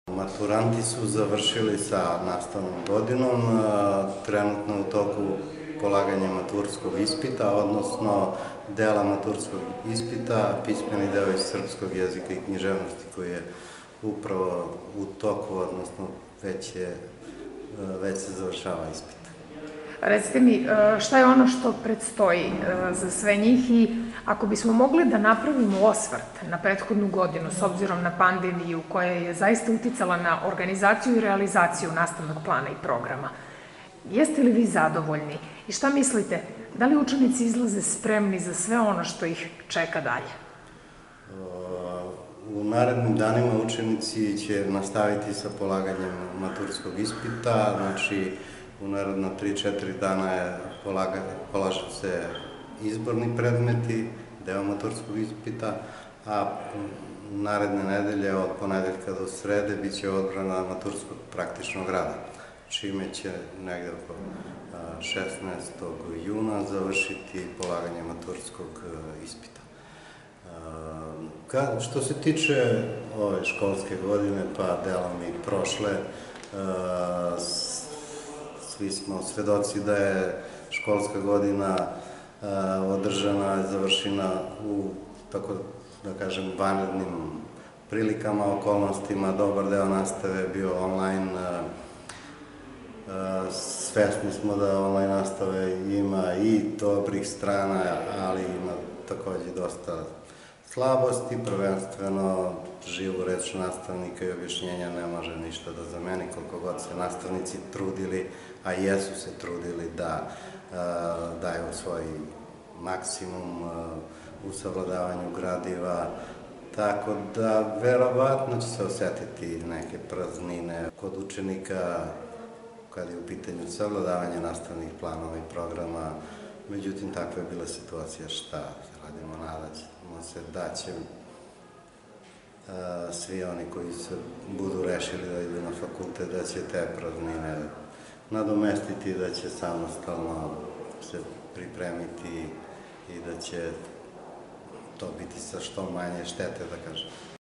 Maturanti su završili sa nastavnom godinom, trenutno u toku polaganja maturskog ispita, odnosno dela maturskog ispita, pismeni deo iz srpskog jezika i književnosti koji je upravo u toku, odnosno već se završava ispit. Recite mi, šta je ono što predstoji za sve njih i ako bismo mogli da napravimo osvrt na prethodnu godinu s obzirom na pandemiju koja je zaista uticala na organizaciju i realizaciju nastavnog plana i programa, jeste li vi zadovoljni i šta mislite, da li učenici izlaze spremni za sve ono što ih čeka dalje? U narednim danima učenici će nastaviti sa polaganjem maturskog ispita, znači u naredno 3-4 dana polažu se izborni predmeti, deo maturskog ispita, a naredne nedelje od ponedeljka do srede bit će odbrana maturskog praktičnog rada, čime će negde oko 16. juna završiti polaganje maturskog ispita. Što se tiče ove školske godine, pa delom i prošle, svi smo svedoci da je školska godina održana, završena u, tako da kažem, vanrednim prilikama, okolnostima. Dobar deo nastave je bio online. Svesni smo da online nastave ima i dobrih strana, ali ima takođe dosta slabosti, prvenstveno živu reč nastavnika i objašnjenja ne može ništa da zameni, koliko god se nastavnici trudili, a jesu se trudili da daju svoj maksimum u savladavanju gradiva, tako da verovatno će se osetiti neke praznine kod učenika kad je u pitanju savladavanje nastavnih planova i programa. Međutim, takva je bila situacija, šta radimo, nadamo se da će svi oni koji se budu rešili da idu na fakultet, da će te praznine nadomestiti, da će samostalno se pripremiti i da će to biti sa što manje štete, da kažem.